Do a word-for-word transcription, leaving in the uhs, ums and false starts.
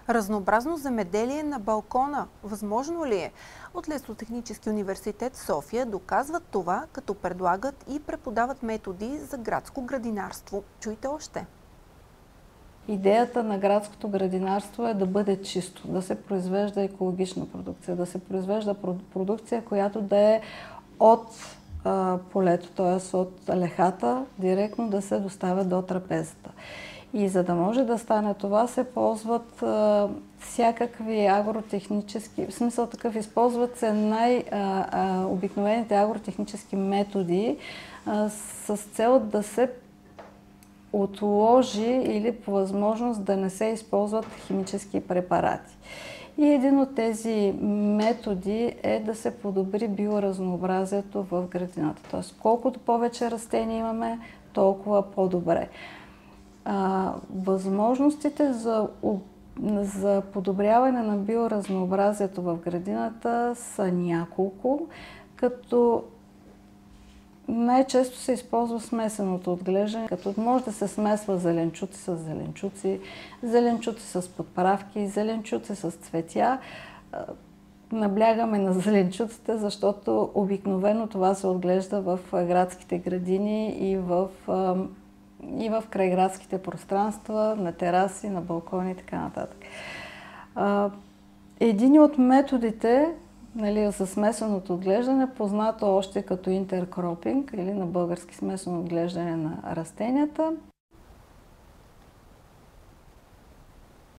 Разнообразно земеделие на балкона. Възможно ли е? От Лесотехнически университет София доказват това, като предлагат и преподават методи за градско градинарство. Чуйте още. Идеята на градското градинарство е да бъде чисто, да се произвежда екологична продукция, да се произвежда продукция, която да е от а, полето, т.е. от лехата, директно да се доставя до трапезата. И за да може да стане това, се ползват а, всякакви агротехнически, в смисъл такъв, използват се най-обикновените агротехнически методи а, с цел да се отложи или по възможност да не се използват химически препарати. И един от тези методи е да се подобри биоразнообразието в градината. Т.е. колкото повече растения имаме, толкова по-добре. Възможностите за, за подобряване на биоразнообразието в градината са няколко, като най-често се използва смесеното отглеждане, като може да се смесва зеленчуци с зеленчуци, зеленчуци с подправки, зеленчуци с цветя. Наблягаме на зеленчуците, защото обикновено това се отглежда в градските градини и в, и в крайградските пространства, на тераси, на балкони и така нататък. Един от методите, нали, за смесеното отглеждане, познато още като интеркропинг или на български смесено отглеждане на растенията,